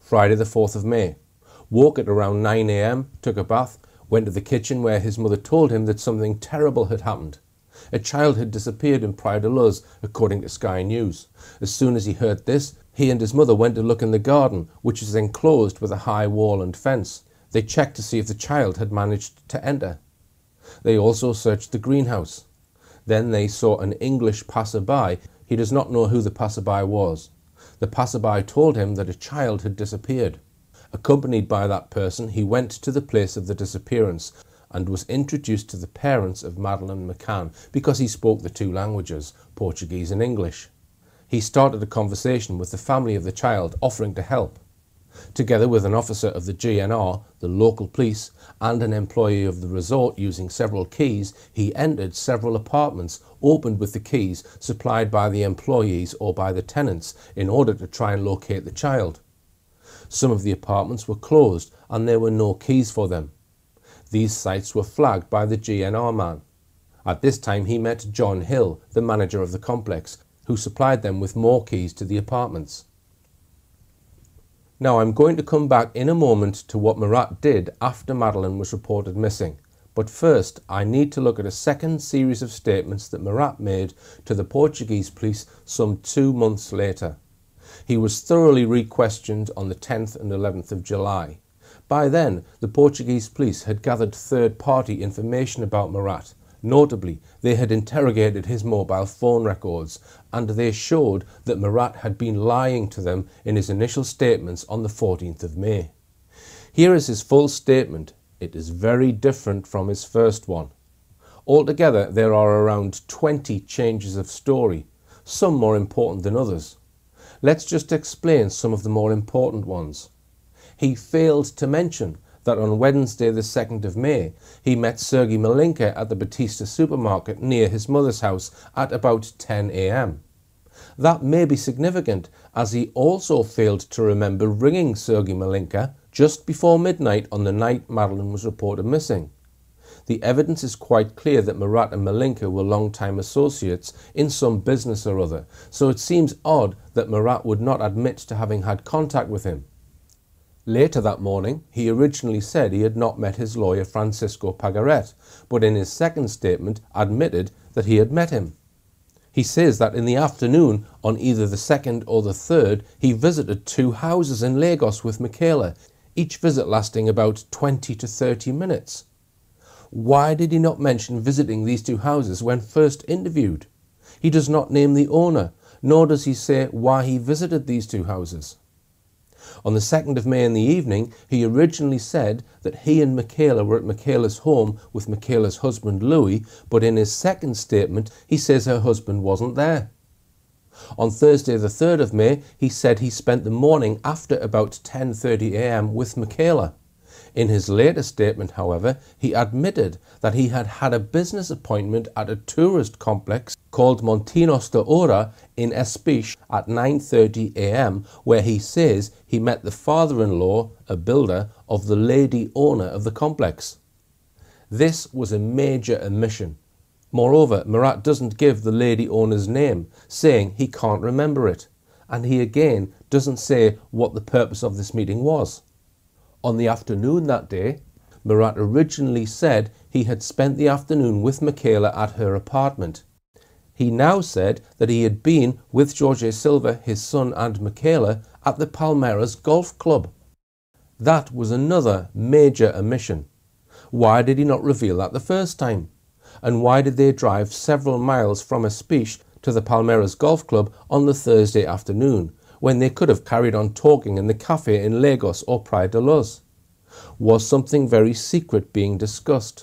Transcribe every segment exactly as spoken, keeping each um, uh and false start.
Friday the fourth of May. Woke at around nine a m, took a bath, went to the kitchen where his mother told him that something terrible had happened. A child had disappeared in Praia da Luz, according to Sky News. As soon as he heard this, he and his mother went to look in the garden, which is enclosed with a high wall and fence. They checked to see if the child had managed to enter. They also searched the greenhouse. Then they saw an English passerby. He does not know who the passerby was. The passerby told him that a child had disappeared. Accompanied by that person, he went to the place of the disappearance and was introduced to the parents of Madeleine McCann because he spoke the two languages, Portuguese and English. He started a conversation with the family of the child, offering to help. Together with an officer of the G N R, the local police, and an employee of the resort using several keys, he entered several apartments, opened with the keys supplied by the employees or by the tenants in order to try and locate the child. Some of the apartments were closed and there were no keys for them. These sites were flagged by the G N R man. At this time he met John Hill, the manager of the complex, who supplied them with more keys to the apartments. Now I'm going to come back in a moment to what Murat did after Madeleine was reported missing, but first I need to look at a second series of statements that Murat made to the Portuguese police some two months later. He was thoroughly re-questioned on the tenth and eleventh of July. By then, the Portuguese police had gathered third-party information about Murat. Notably, they had interrogated his mobile phone records, and they showed that Murat had been lying to them in his initial statements on the fourteenth of May. Here is his full statement. It is very different from his first one. Altogether, there are around twenty changes of story, some more important than others. Let's just explain some of the more important ones. He failed to mention that on Wednesday the second of May, he met Sergei Malinka at the Batista supermarket near his mother's house at about ten a m. That may be significant, as he also failed to remember ringing Sergei Malinka just before midnight on the night Madeleine was reported missing. The evidence is quite clear that Murat and Malinka were long-time associates in some business or other, so it seems odd that Murat would not admit to having had contact with him. Later that morning, he originally said he had not met his lawyer Francisco Pagaret, but in his second statement admitted that he had met him. He says that in the afternoon, on either the second or the third, he visited two houses in Lagos with Michaela, each visit lasting about twenty to thirty minutes. Why did he not mention visiting these two houses when first interviewed? He does not name the owner, nor does he say why he visited these two houses. On the second of May in the evening, he originally said that he and Michaela were at Michaela's home with Michaela's husband Louis, but in his second statement he says her husband wasn't there. On Thursday the third of May, he said he spent the morning after about ten thirty a m with Michaela. In his later statement, however, he admitted that he had had a business appointment at a tourist complex called Montinos de Ouro in Espiche at nine thirty a m, where he says he met the father-in-law, a builder, of the lady owner of the complex. This was a major omission. Moreover, Murat doesn't give the lady owner's name, saying he can't remember it, and he again doesn't say what the purpose of this meeting was. On the afternoon that day, Murat originally said he had spent the afternoon with Michaela at her apartment. He now said that he had been with Jorge Silva, his son, and Michaela at the Palmeiras Golf Club. That was another major omission. Why did he not reveal that the first time? And why did they drive several miles from Espiche to the Palmeiras Golf Club on the Thursday afternoon, when they could have carried on talking in the cafe in Lagos or Praia da Luz? Was something very secret being discussed?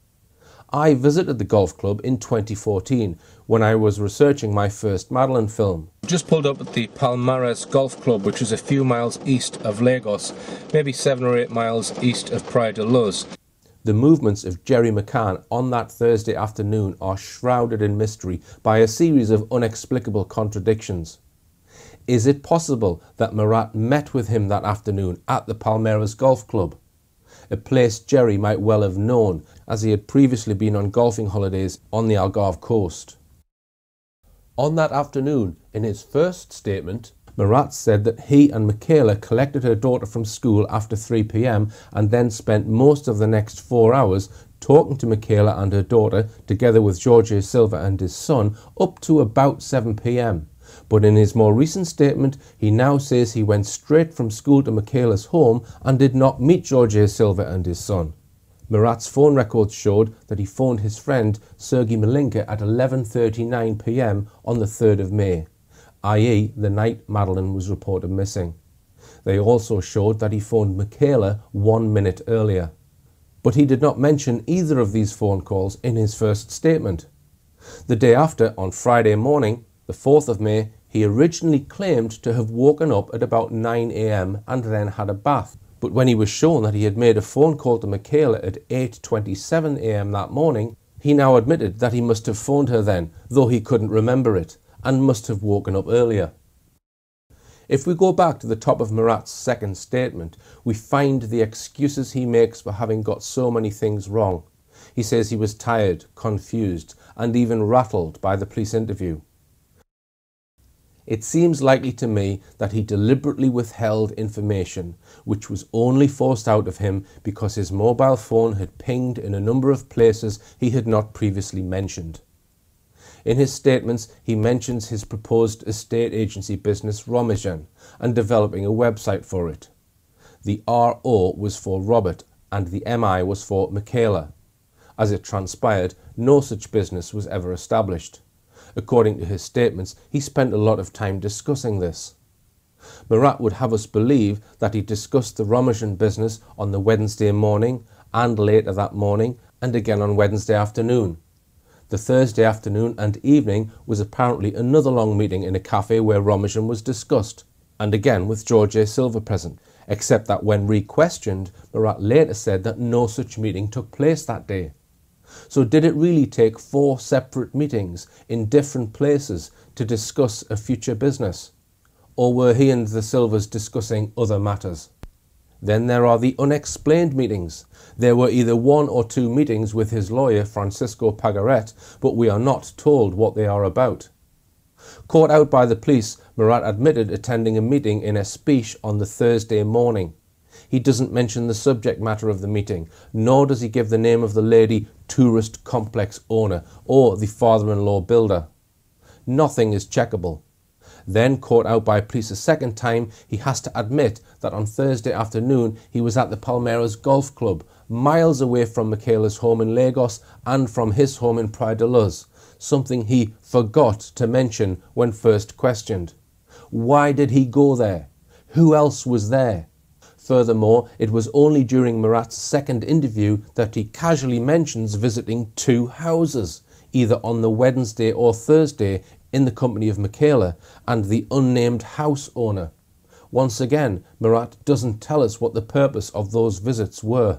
I visited the golf club in twenty fourteen when I was researching my first Madeleine film. Just pulled up at the Palmeiras Golf Club, which is a few miles east of Lagos, maybe seven or eight miles east of Praia da Luz. The movements of Jerry McCann on that Thursday afternoon are shrouded in mystery by a series of inexplicable contradictions. Is it possible that Murat met with him that afternoon at the Palmeiras Golf Club, a place Jerry might well have known, as he had previously been on golfing holidays on the Algarve coast? On that afternoon, in his first statement, Murat said that he and Michaela collected her daughter from school after three p m and then spent most of the next four hours talking to Michaela and her daughter, together with Jorge Silva and his son, up to about seven p m. But in his more recent statement, he now says he went straight from school to Michaela's home and did not meet Jorge Silva and his son. Murat's phone records showed that he phoned his friend Sergei Malinka at eleven thirty-nine p m on the third of May, that is the night Madeleine was reported missing. They also showed that he phoned Michaela one minute earlier. But he did not mention either of these phone calls in his first statement. The day after, on Friday morning, the fourth of May, he originally claimed to have woken up at about nine a m and then had a bath. But when he was shown that he had made a phone call to Michaela at eight twenty-seven a m that morning, he now admitted that he must have phoned her then, though he couldn't remember it, and must have woken up earlier. If we go back to the top of Murat's second statement, we find the excuses he makes for having got so many things wrong. He says he was tired, confused, and even rattled by the police interview. It seems likely to me that he deliberately withheld information, which was only forced out of him because his mobile phone had pinged in a number of places he had not previously mentioned. In his statements, he mentions his proposed estate agency business Romijan and developing a website for it. The R O was for Robert and the M I was for Michaela. As it transpired, no such business was ever established. According to his statements, he spent a lot of time discussing this. Murat would have us believe that he discussed the Romijan business on the Wednesday morning and later that morning and again on Wednesday afternoon. The Thursday afternoon and evening was apparently another long meeting in a cafe where Romijan was discussed, and again with Jorge Silva present, except that when re-questioned, Murat later said that no such meeting took place that day. So did it really take four separate meetings in different places to discuss a future business? Or were he and the Silvas discussing other matters? Then there are the unexplained meetings. There were either one or two meetings with his lawyer Francisco Pagaret, but we are not told what they are about. Caught out by the police, Murat admitted attending a meeting in Espiche on the Thursday morning. He doesn't mention the subject matter of the meeting, nor does he give the name of the lady tourist complex owner or the father-in-law builder. Nothing is checkable. Then, caught out by police a second time, he has to admit that on Thursday afternoon he was at the Palmeiras Golf Club, miles away from Michaela's home in Lagos and from his home in Praia da Luz, something he forgot to mention when first questioned. Why did he go there? Who else was there? Furthermore, it was only during Murat's second interview that he casually mentions visiting two houses, either on the Wednesday or Thursday, in the company of Michaela and the unnamed house owner. Once again, Murat doesn't tell us what the purpose of those visits were.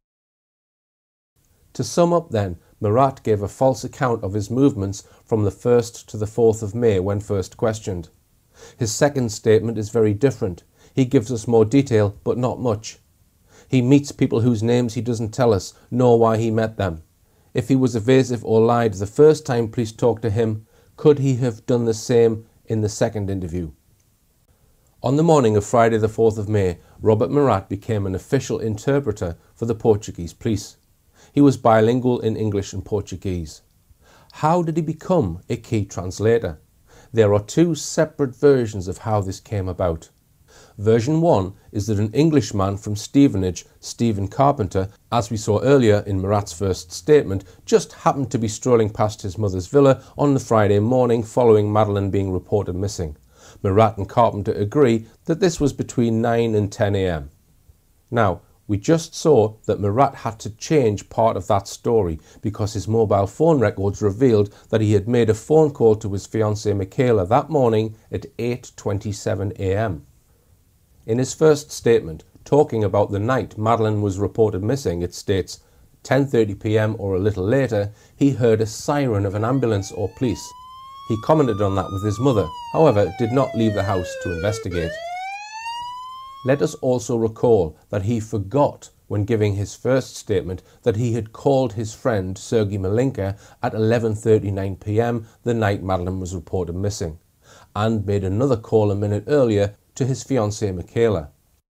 To sum up then, Murat gave a false account of his movements from the first to the fourth of May when first questioned. His second statement is very different. He gives us more detail, but not much. He meets people whose names he doesn't tell us, nor why he met them. If he was evasive or lied the first time police talked to him, could he have done the same in the second interview? On the morning of Friday the fourth of May, Robert Murat became an official interpreter for the Portuguese police. He was bilingual in English and Portuguese. How did he become a key translator? There are two separate versions of how this came about. Version one is that an Englishman from Stevenage, Stephen Carpenter, as we saw earlier in Murat's first statement, just happened to be strolling past his mother's villa on the Friday morning following Madeleine being reported missing. Murat and Carpenter agree that this was between nine and ten a m. Now, we just saw that Murat had to change part of that story because his mobile phone records revealed that he had made a phone call to his fiancée Michaela that morning at eight twenty-seven a m. In his first statement, talking about the night Madeleine was reported missing, it states, ten thirty p m or a little later, he heard a siren of an ambulance or police. He commented on that with his mother, however, did not leave the house to investigate. Let us also recall that he forgot when giving his first statement that he had called his friend Sergei Malinka at eleven thirty-nine p m the night Madeleine was reported missing. and made another call a minute earlier to his fiancée Michaela.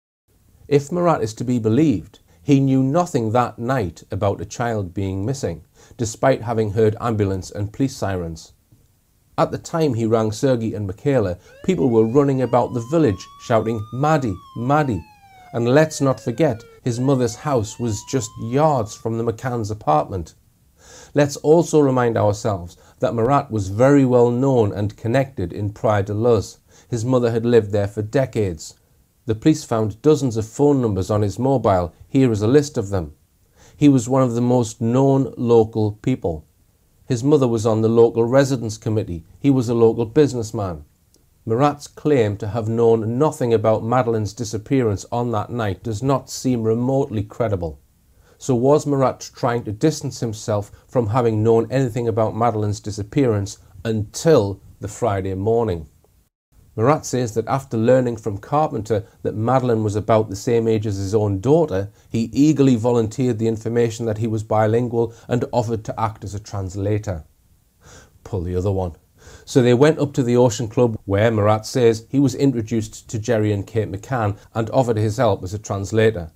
If Murat is to be believed, he knew nothing that night about a child being missing, despite having heard ambulance and police sirens. At the time he rang Sergei and Michaela, people were running about the village shouting, "Maddie, Maddie." And let's not forget, his mother's house was just yards from the McCann's apartment. Let's also remind ourselves that Murat was very well known and connected in Praia de Luz. His mother had lived there for decades. The police found dozens of phone numbers on his mobile. Here is a list of them. He was one of the most known local people. His mother was on the local residence committee. He was a local businessman. Murat's claim to have known nothing about Madeleine's disappearance on that night does not seem remotely credible. So was Murat trying to distance himself from having known anything about Madeleine's disappearance until the Friday morning? Murat says that after learning from Carpenter that Madeleine was about the same age as his own daughter, he eagerly volunteered the information that he was bilingual and offered to act as a translator. Pull the other one. So they went up to the Ocean Club, where Murat says he was introduced to Jerry and Kate McCann and offered his help as a translator.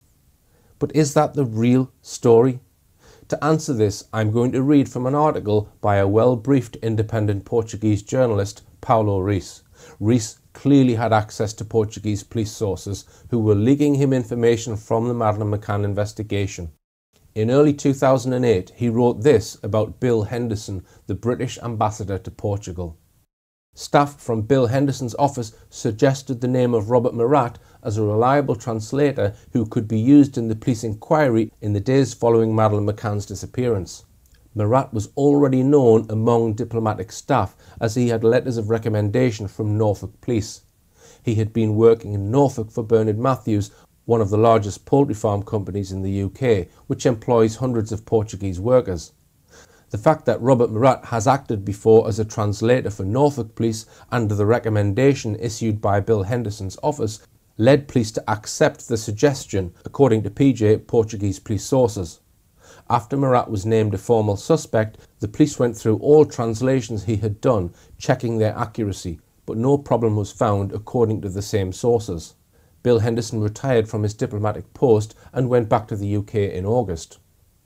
But is that the real story? To answer this, I'm going to read from an article by a well-briefed independent Portuguese journalist, Paulo Reis. Reis clearly had access to Portuguese police sources who were leaking him information from the Madeleine McCann investigation. In early two thousand eight, he wrote this about Bill Henderson, the British ambassador to Portugal. Staff from Bill Henderson's office suggested the name of Robert Murat as a reliable translator who could be used in the police inquiry in the days following Madeleine McCann's disappearance. Murat was already known among diplomatic staff as he had letters of recommendation from Norfolk Police. He had been working in Norfolk for Bernard Matthews, one of the largest poultry farm companies in the U K, which employs hundreds of Portuguese workers. The fact that Robert Murat has acted before as a translator for Norfolk Police and the recommendation issued by Bill Henderson's office led police to accept the suggestion, according to P J, Portuguese police sources. After Murat was named a formal suspect, the police went through all translations he had done, checking their accuracy, but no problem was found according to the same sources. Bill Henderson retired from his diplomatic post and went back to the U K in August.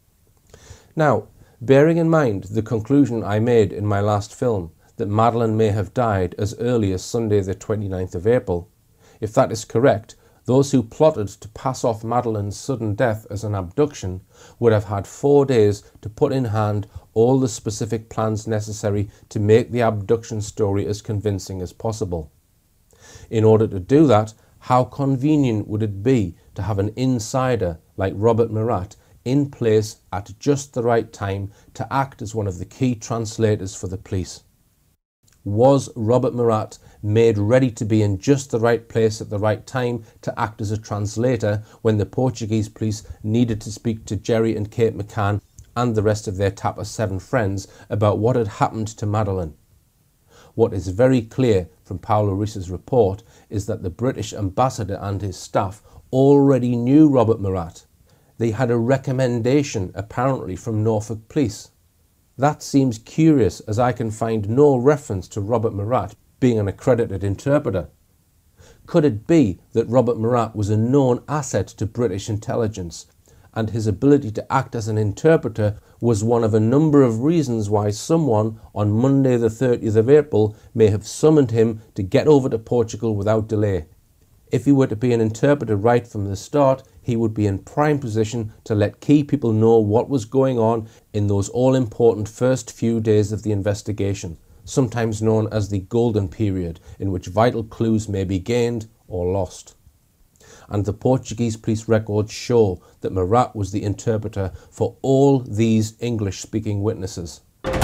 Now, bearing in mind the conclusion I made in my last film, that Madeleine may have died as early as Sunday the twenty-ninth of April, if that is correct, those who plotted to pass off Madeleine's sudden death as an abduction would have had four days to put in hand all the specific plans necessary to make the abduction story as convincing as possible. In order to do that, how convenient would it be to have an insider like Robert Murat in place at just the right time to act as one of the key translators for the police? Was Robert Murat made ready to be in just the right place at the right time to act as a translator when the Portuguese police needed to speak to Jerry and Kate McCann and the rest of their Tapa seven friends about what had happened to Madeleine? What is very clear from Paulo Reis's report is that the British ambassador and his staff already knew Robert Murat. They had a recommendation apparently from Norfolk Police. That seems curious, as I can find no reference to Robert Murat being an accredited interpreter. Could it be that Robert Murat was a known asset to British intelligence, and his ability to act as an interpreter was one of a number of reasons why someone on Monday the thirtieth of April may have summoned him to get over to Portugal without delay? If he were to be an interpreter right from the start, he would be in prime position to let key people know what was going on in those all-important first few days of the investigation, sometimes known as the golden period, in which vital clues may be gained or lost. And the Portuguese police records show that Murat was the interpreter for all these English-speaking witnesses.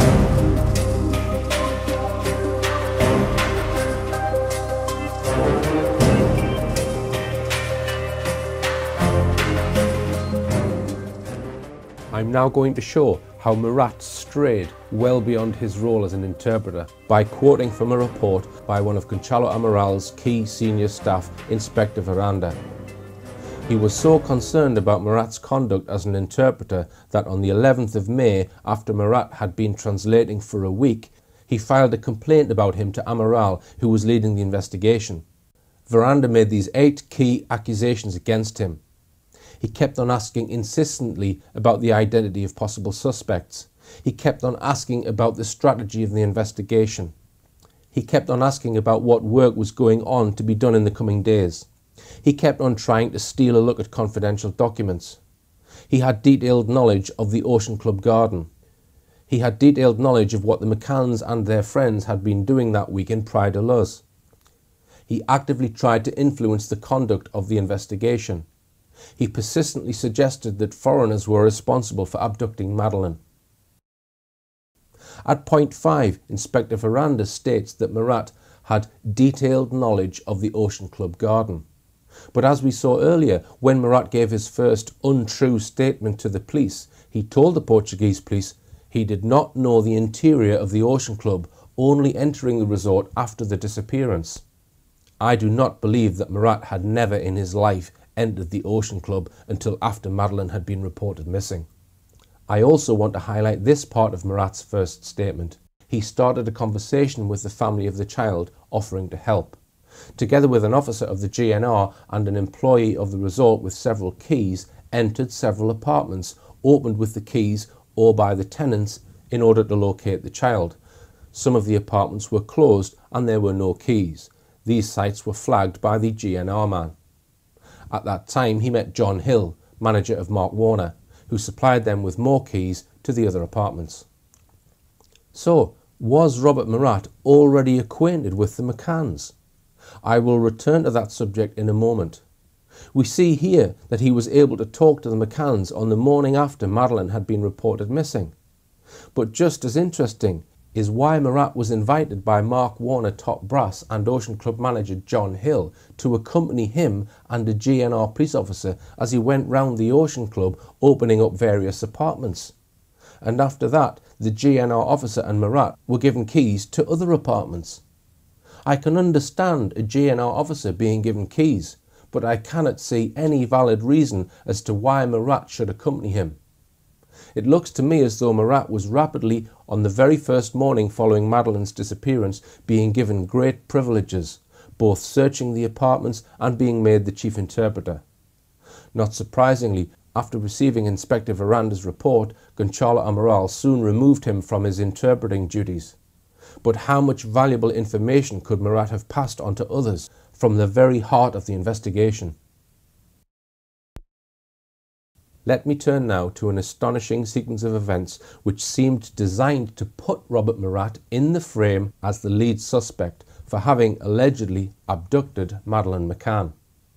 I'm now going to show how Murat strayed well beyond his role as an interpreter by quoting from a report by one of Gonçalo Amaral's key senior staff, Inspector Veranda. He was so concerned about Murat's conduct as an interpreter that on the eleventh of May, after Murat had been translating for a week, he He filed a complaint about him to Amaral, who was leading the investigation. Veranda made these eight key accusations against him. He kept on asking insistently about the identity of possible suspects. He kept on asking about the strategy of the investigation. He kept on asking about what work was going on to be done in the coming days. He kept on trying to steal a look at confidential documents. He had detailed knowledge of the Ocean Club garden. He had detailed knowledge of what the McCanns and their friends had been doing that week in Praia de Luz. He actively tried to influence the conduct of the investigation. He persistently suggested that foreigners were responsible for abducting Madeleine. At point five, Inspector Veranda states that Murat had detailed knowledge of the Ocean Club garden. But as we saw earlier, when Murat gave his first untrue statement to the police, he told the Portuguese police he did not know the interior of the Ocean Club, only entering the resort after the disappearance. I do not believe that Murat had never in his life entered the Ocean Club until after Madeleine had been reported missing. I also want to highlight this part of Murat's first statement. He started a conversation with the family of the child, offering to help. Together with an officer of the G N R and an employee of the resort with several keys, entered several apartments, opened with the keys or by the tenants in order to locate the child. Some of the apartments were closed and there were no keys. These sites were flagged by the G N R man. At that time he met John Hill, manager of Mark Warner, who supplied them with more keys to the other apartments. So, was Robert Murat already acquainted with the McCanns? I will return to that subject in a moment. We see here that he was able to talk to the McCanns on the morning after Madeleine had been reported missing. But just as interesting is why Murat was invited by Mark Warner top brass and Ocean Club manager John Hill to accompany him and a G N R police officer as he went round the Ocean Club opening up various apartments. And after that, the G N R officer and Murat were given keys to other apartments. I can understand a G N R officer being given keys, but I cannot see any valid reason as to why Murat should accompany him. It looks to me as though Murat was rapidly, on the very first morning following Madeleine's disappearance, being given great privileges, both searching the apartments and being made the chief interpreter. Not surprisingly, after receiving Inspector Veranda's report, Gonçalo Amaral soon removed him from his interpreting duties. But how much valuable information could Murat have passed on to others from the very heart of the investigation? Let me turn now to an astonishing sequence of events which seemed designed to put Robert Murat in the frame as the lead suspect for having allegedly abducted Madeleine McCann.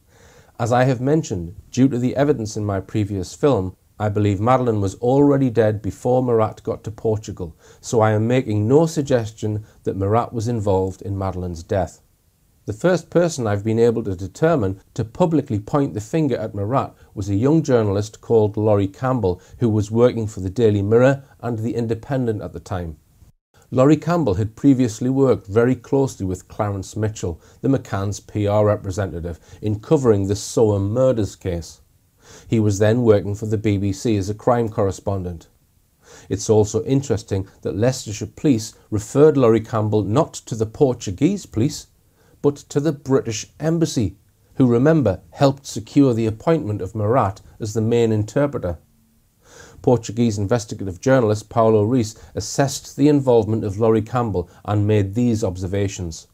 As I have mentioned, due to the evidence in my previous film, I believe Madeleine was already dead before Murat got to Portugal, so I am making no suggestion that Murat was involved in Madeleine's death. The first person I've been able to determine to publicly point the finger at Murat was a young journalist called Laurie Campbell, who was working for the Daily Mirror and the Independent at the time. Laurie Campbell had previously worked very closely with Clarence Mitchell, the McCann's P R representative, in covering the Soham murders case. He was then working for the B B C as a crime correspondent. It's also interesting that Leicestershire police referred Laurie Campbell not to the Portuguese police, but to the British Embassy, who, remember, helped secure the appointment of Murat as the main interpreter. Portuguese investigative journalist Paulo Reis assessed the involvement of Laurie Campbell and made these observations.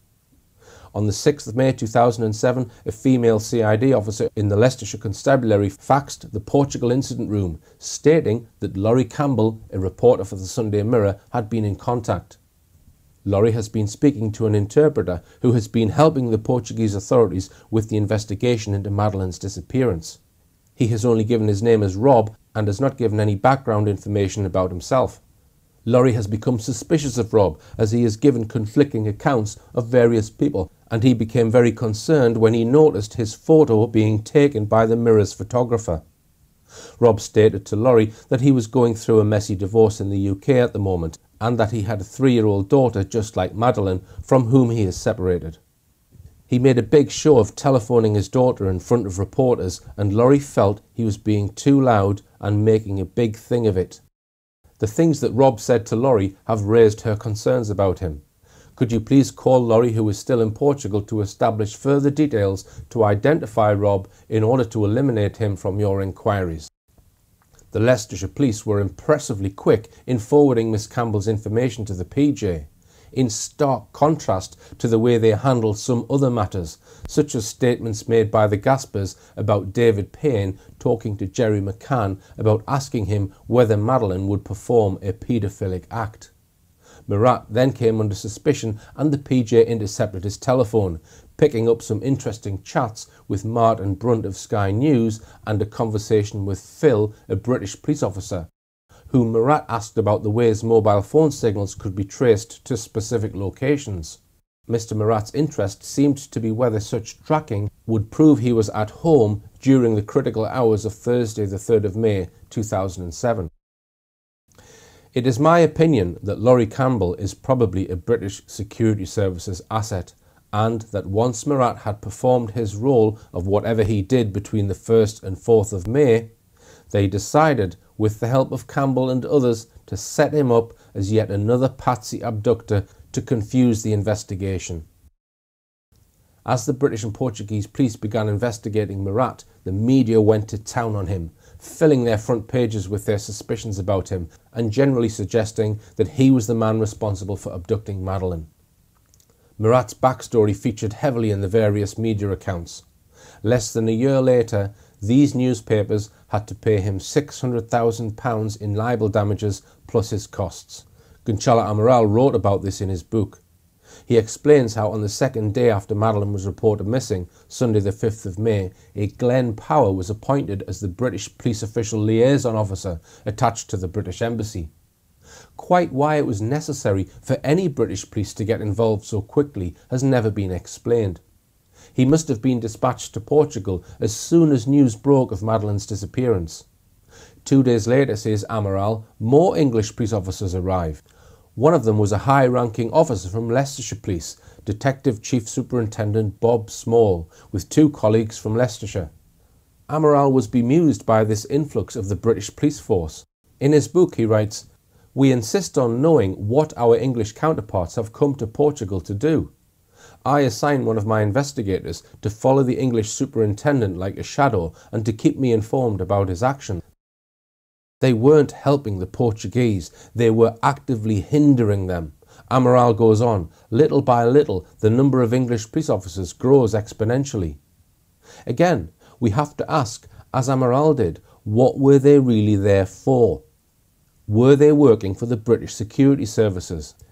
On the sixth of May two thousand seven, a female C I D officer in the Leicestershire Constabulary faxed the Portugal incident room, stating that Laurie Campbell, a reporter for the Sunday Mirror, had been in contact. Laurie has been speaking to an interpreter who has been helping the Portuguese authorities with the investigation into Madeleine's disappearance. He has only given his name as Rob and has not given any background information about himself. Laurie has become suspicious of Rob as he has given conflicting accounts of various people, and he became very concerned when he noticed his photo being taken by the Mirror's photographer. Rob stated to Laurie that he was going through a messy divorce in the U K at the moment, and that he had a three-year-old daughter just like Madeleine, from whom he is separated. He made a big show of telephoning his daughter in front of reporters, and Laurie felt he was being too loud and making a big thing of it. The things that Rob said to Laurie have raised her concerns about him. Could you please call Laurie, who is still in Portugal, to establish further details to identify Rob in order to eliminate him from your inquiries? The Leicestershire police were impressively quick in forwarding Miss Campbell's information to the P J, in stark contrast to the way they handled some other matters, such as statements made by the Gaspers about David Payne talking to Jerry McCann about asking him whether Madeleine would perform a paedophilic act. Murat then came under suspicion and the P J intercepted his telephone, picking up some interesting chats with Martin Brunt of Sky News and a conversation with Phil, a British police officer, whom Murat asked about the ways mobile phone signals could be traced to specific locations. Mister Murat's interest seemed to be whether such tracking would prove he was at home during the critical hours of Thursday the third of May two thousand seven. It is my opinion that Laurie Campbell is probably a British Security Services asset, and that once Murat had performed his role of whatever he did between the first and fourth of May, they decided, with the help of Campbell and others, to set him up as yet another patsy abductor to confuse the investigation. As the British and Portuguese police began investigating Murat, the media went to town on him, filling their front pages with their suspicions about him and generally suggesting that he was the man responsible for abducting Madeleine. Murat's backstory featured heavily in the various media accounts. Less than a year later, these newspapers had to pay him six hundred thousand pounds in libel damages plus his costs. Gonçalo Amaral wrote about this in his book. He explains how on the second day after Madeleine was reported missing, Sunday the fifth of May, a Glenn Power was appointed as the British police official liaison officer attached to the British Embassy. Quite why it was necessary for any British police to get involved so quickly has never been explained. He must have been dispatched to Portugal as soon as news broke of Madeleine's disappearance. Two days later, says Amaral, more English police officers arrived. One of them was a high-ranking officer from Leicestershire Police, Detective Chief Superintendent Bob Small, with two colleagues from Leicestershire. Amaral was bemused by this influx of the British police force. In his book he writes, "We insist on knowing what our English counterparts have come to Portugal to do. I assign one of my investigators to follow the English superintendent like a shadow and to keep me informed about his actions. They weren't helping the Portuguese, they were actively hindering them." Amaral goes on, "Little by little, the number of English police officers grows exponentially." Again, we have to ask, as Amaral did, what were they really there for? Were they working for the British Security Services?